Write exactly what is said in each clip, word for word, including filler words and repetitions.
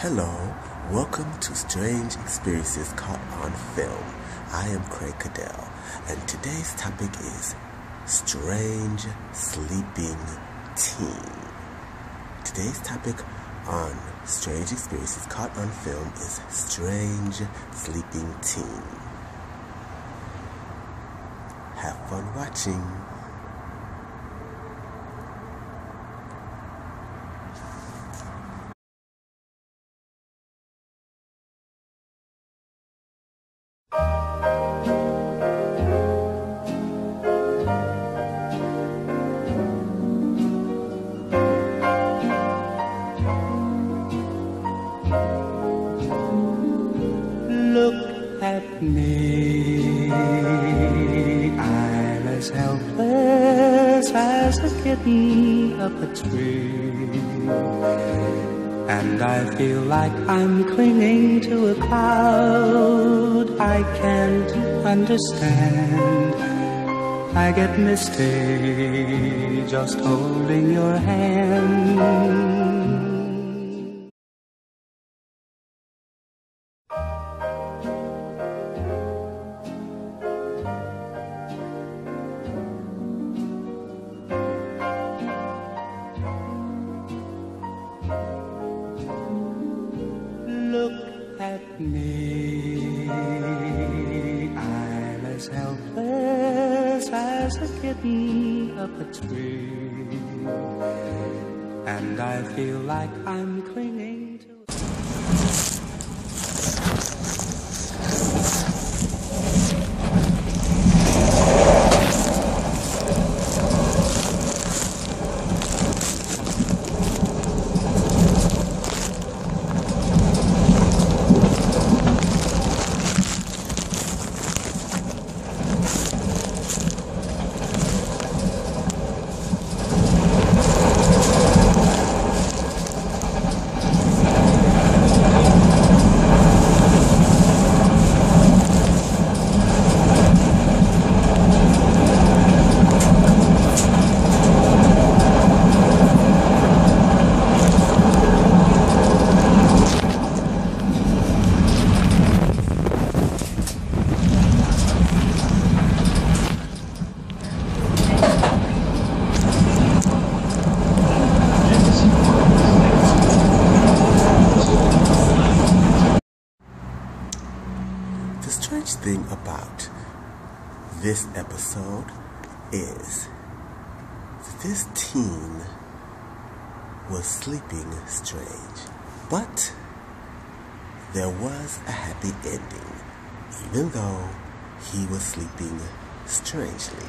Hello, welcome to Strange Experiences Caught on Film. I am Craig Cadell, and today's topic is Strange Sleeping Teen. Today's topic on Strange Experiences Caught on Film is Strange Sleeping Teen. Have fun watching. Look at me, I'm as helpless as a kitten up a tree, and I feel like I'm clinging to a cloud I can't understand. I get misty just holding your hand. Look at me, I'm as helpless as a kitten up a tree, and I feel like I'm clinging to The strange thing about this episode is that this teen was sleeping strange, but there was a happy ending, even though he was sleeping strangely.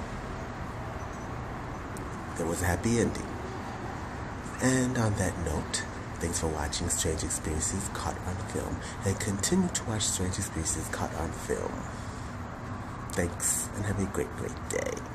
There was a happy ending. And on that note, thanks for watching Strange Experiences Caught on Film, and continue to watch Strange Experiences Caught on Film. Thanks, and have a great, great day.